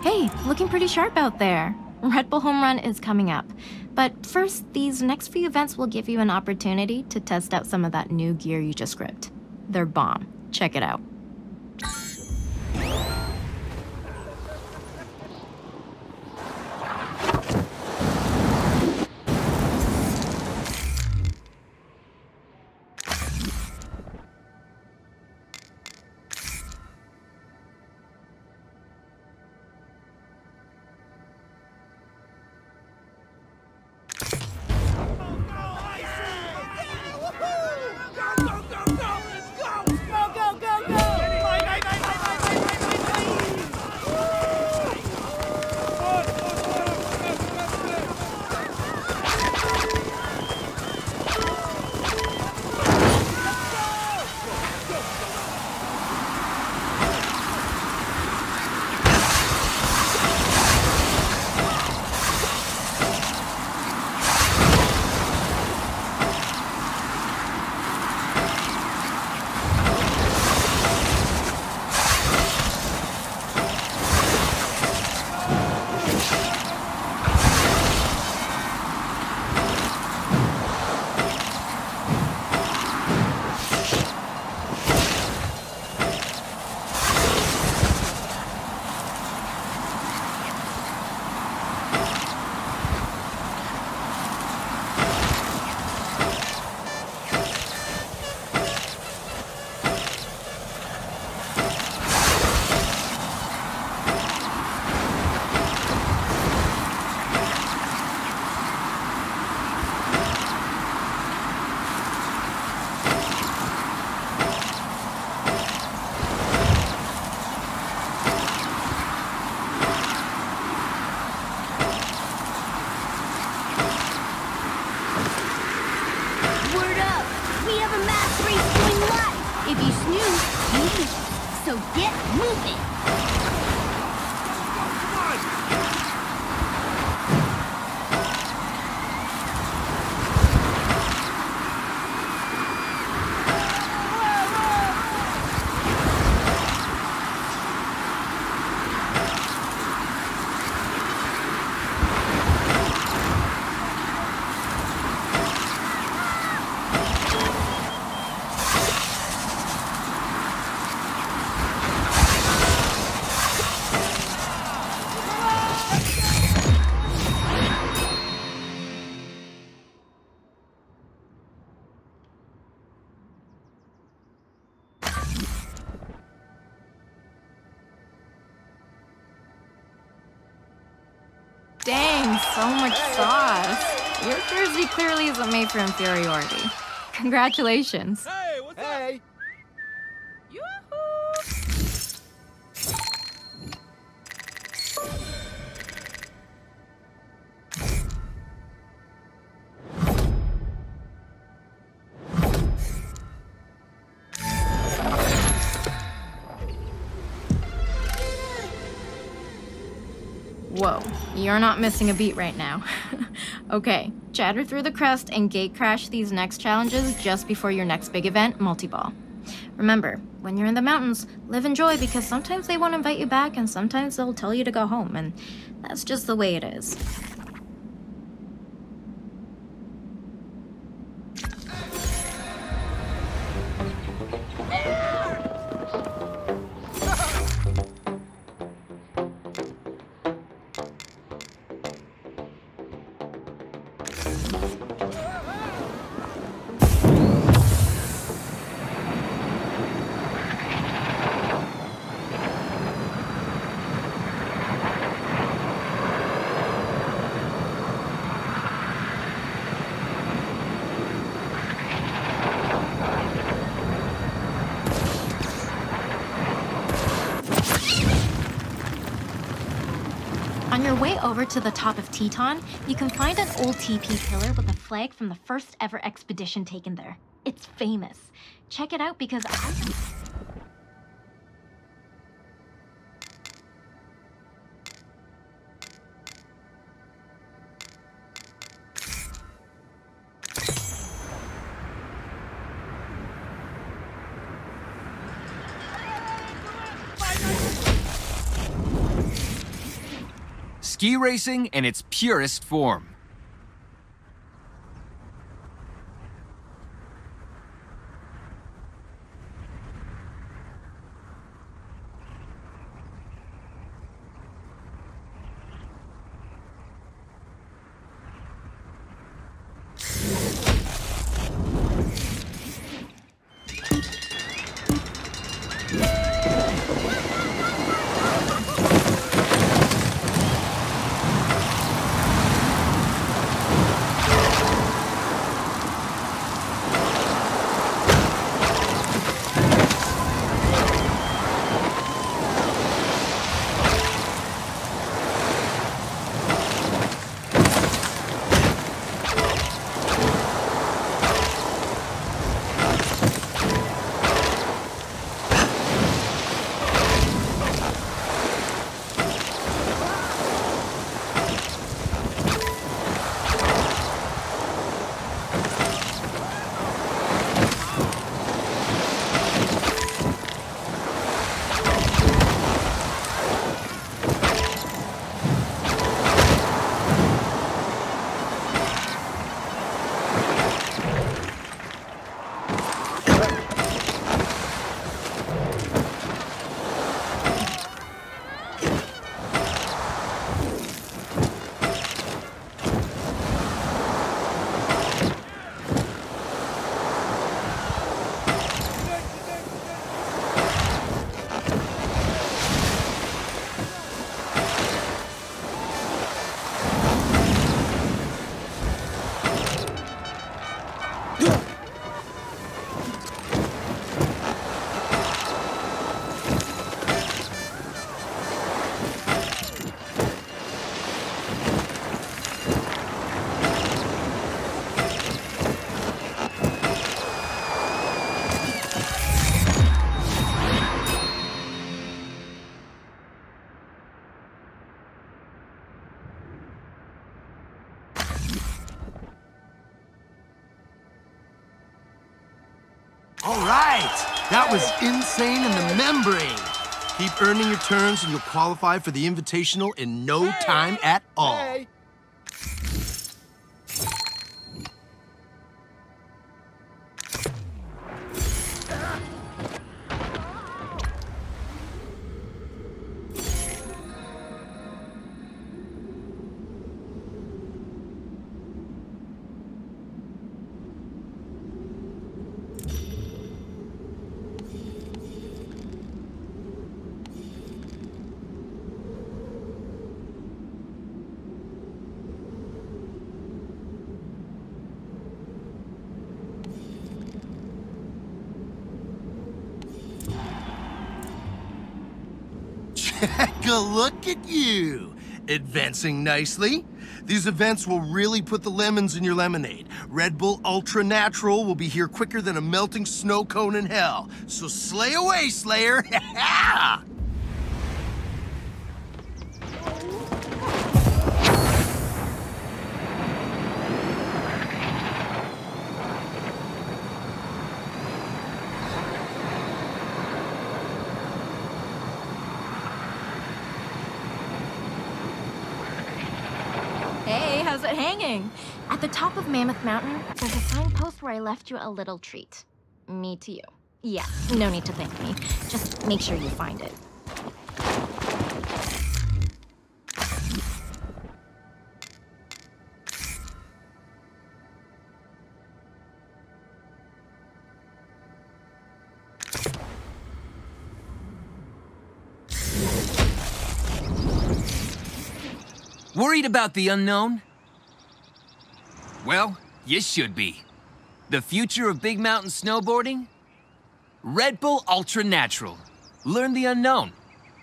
Hey, looking pretty sharp out there. Red Bull Home Run is coming up. But first, these next few events will give you an opportunity to test out some of that new gear you just gripped. They're bomb. Check it out. So get moving! Dang, so much sauce. Your jersey clearly isn't made for inferiority. Congratulations. Hey, what's up? Whoa, you're not missing a beat right now. Okay, chatter through the crust and gate crash these next challenges just before your next big event, multi-ball. Remember, when you're in the mountains, live and joy because sometimes they won't invite you back and sometimes they'll tell you to go home, and that's just the way it is. On your way over to the top of Teton, you can find an old TP pillar with a flag from the first ever expedition taken there. It's famous. Check it out because ski racing in its purest form. All right, that was insane in the membrane. Keep earning your turns and you'll qualify for the Invitational in no time at all. Take a look at you, advancing nicely. These events will really put the lemons in your lemonade. Red Bull Ultra Natural will be here quicker than a melting snow cone in hell. So slay away, Slayer! Hey, how's it hanging? At the top of Mammoth Mountain, there's a signpost where I left you a little treat. Me to you. Yeah, no need to thank me. Just make sure you find it. Worried about the unknown? Well, you should be. The future of big mountain snowboarding? Red Bull Ultra Natural. Learn the unknown.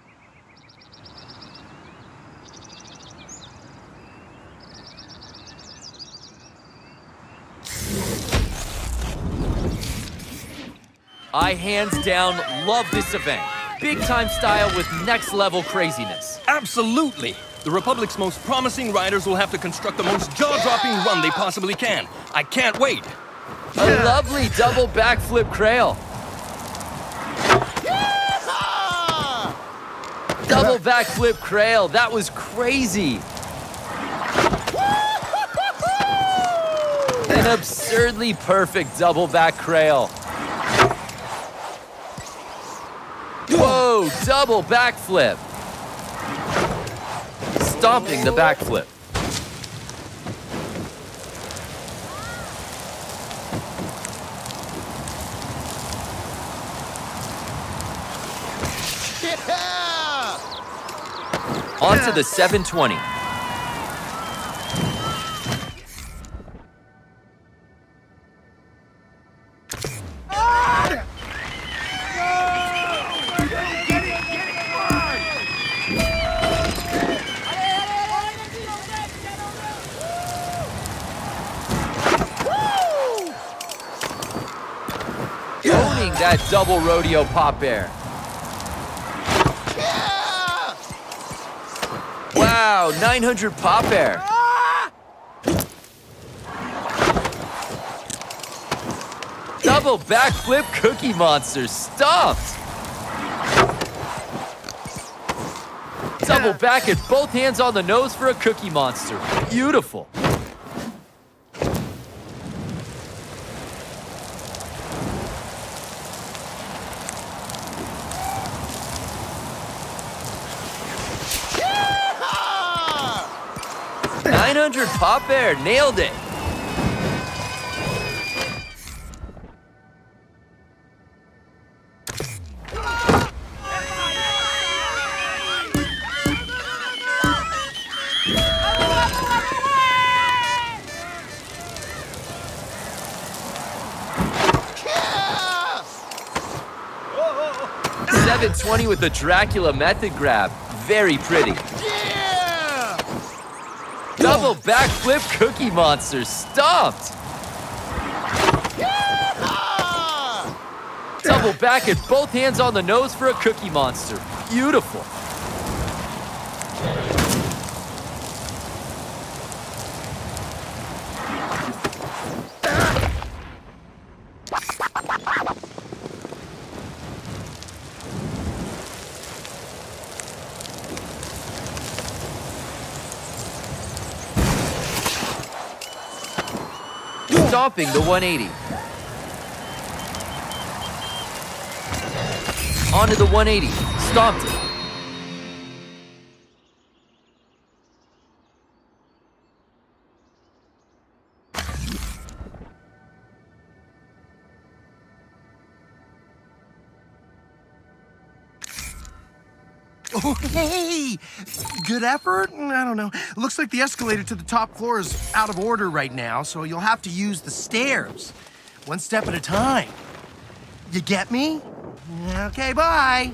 I hands down love this event. Big time style with next level craziness. Absolutely! The Republic's most promising riders will have to construct the most jaw-dropping run they possibly can. I can't wait! A lovely double backflip crail. Double backflip crail. That was crazy. An absurdly perfect double back crail. Whoa, double backflip. Stomping the backflip. On to the 720. Owning that double rodeo pop air. Wow, 900 pop air. Double backflip cookie monster stomped. Double back at both hands on the nose for a cookie monster. Beautiful. Yeah! 900 pop air, nailed it. Yeah! 720 with the Dracula method grab. Very pretty. Yeah! Double backflip cookie monster stomped. Yeah! Double back at both hands on the nose for a cookie monster. Beautiful. Stomping the 180. Onto the 180. Stomped it. Oh, hey! Good effort? I don't know. Looks like the escalator to the top floor is out of order right now, so you'll have to use the stairs. One step at a time. You get me? Okay, bye.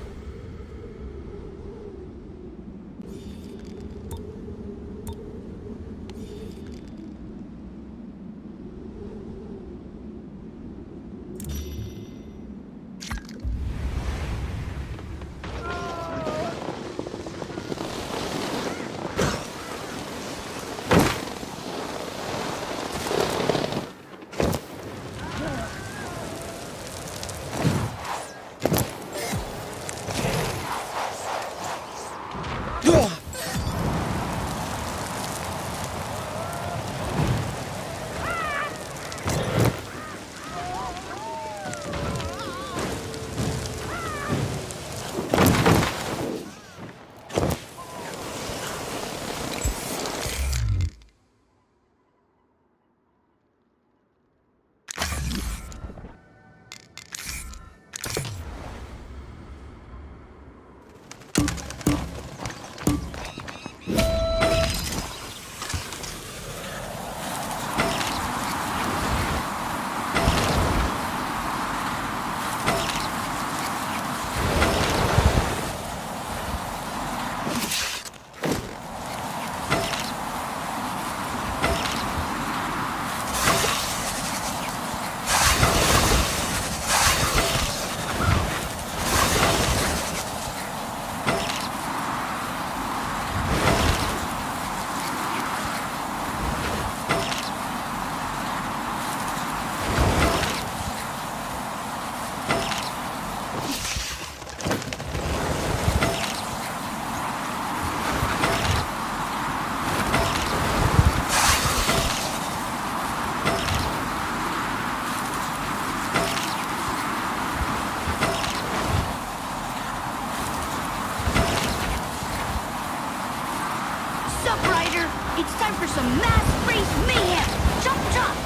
Time for some mass race mayhem! Chop chop!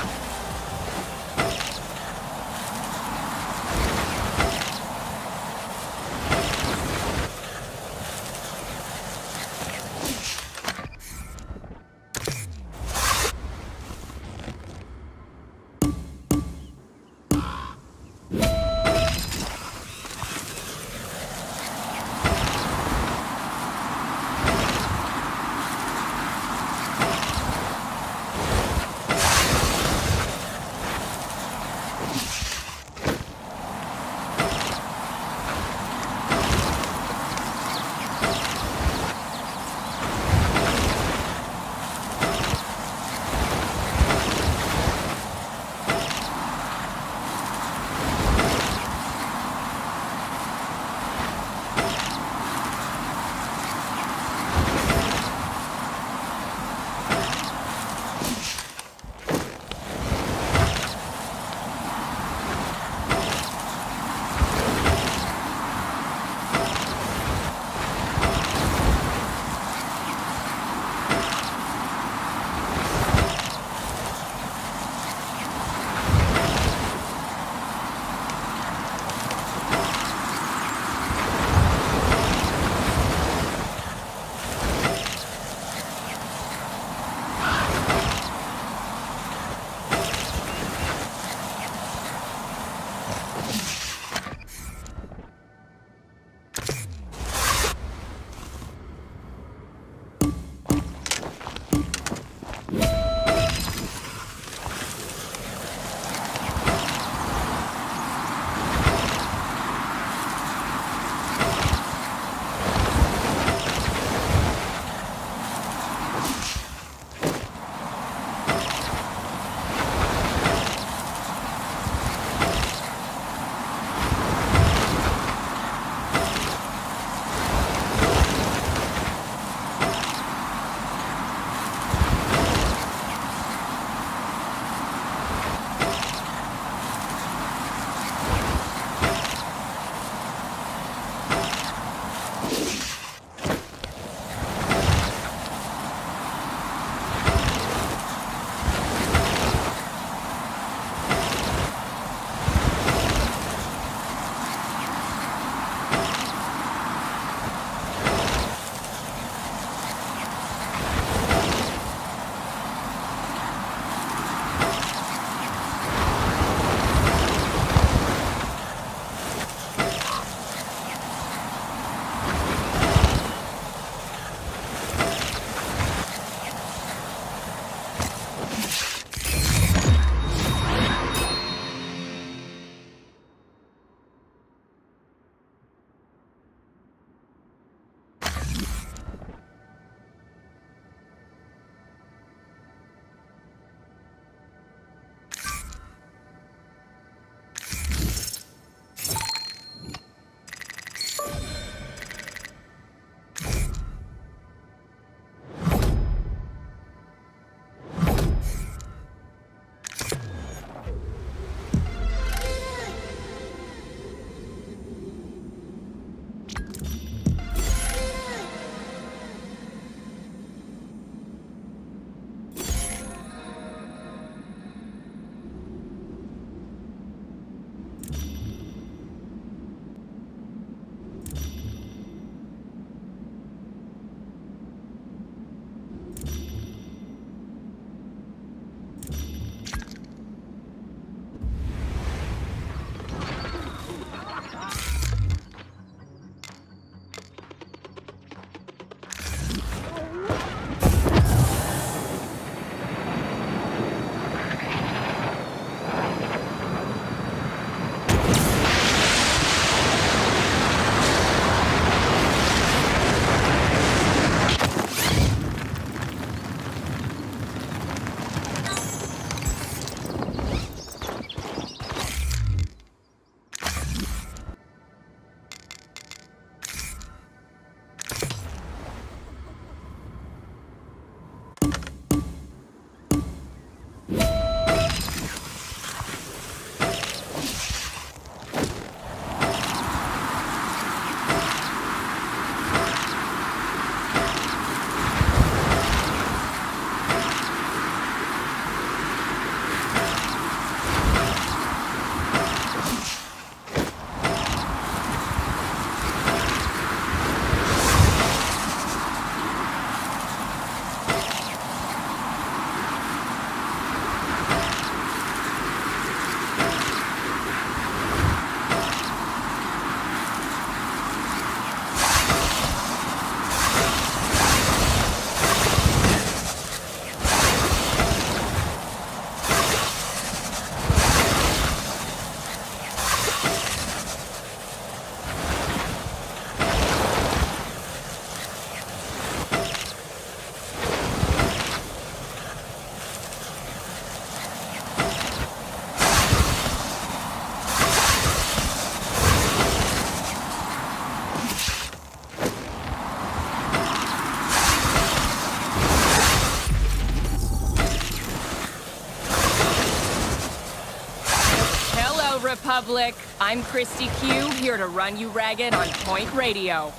Hello, Republic. I'm Christy Q, here to run you ragged on Point Radio.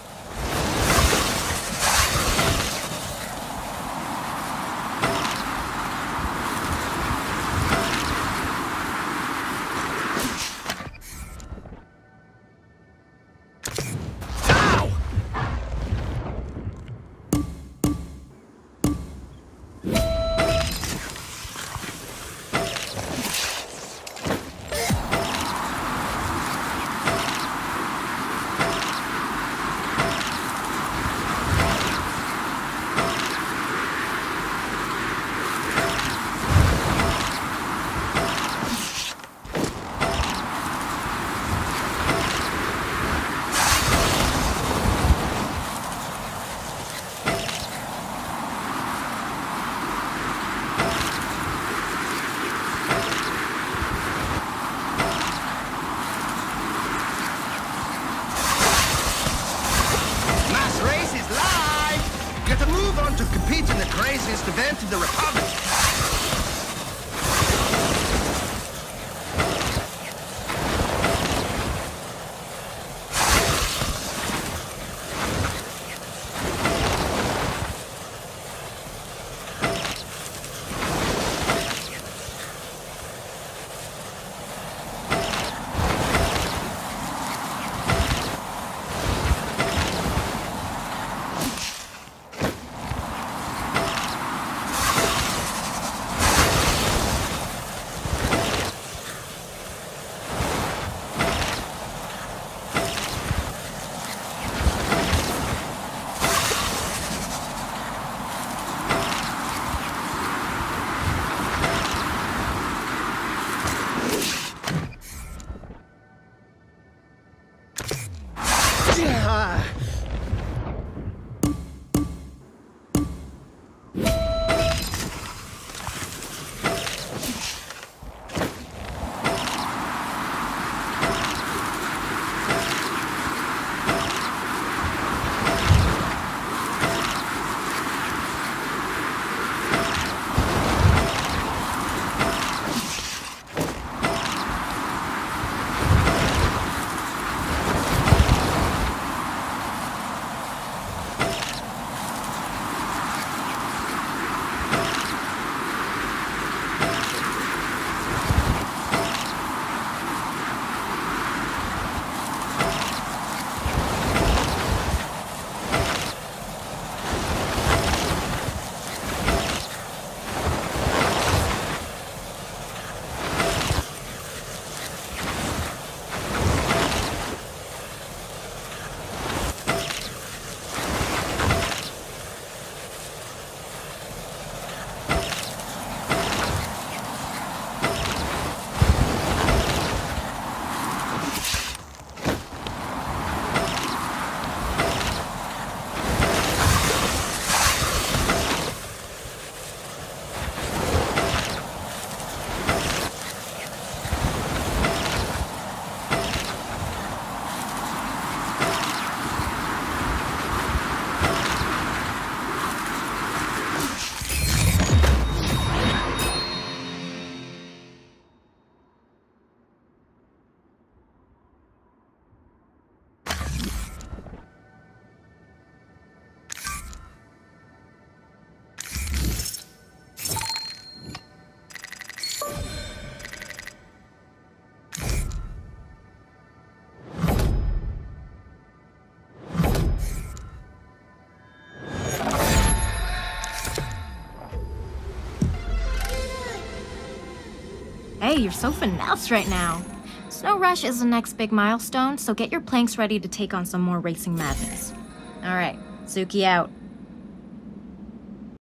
To compete in the craziest event in the Republic. Hey, you're so finesse right now. Snow Rush is the next big milestone, so get your planks ready to take on some more racing madness. Alright, Suki out.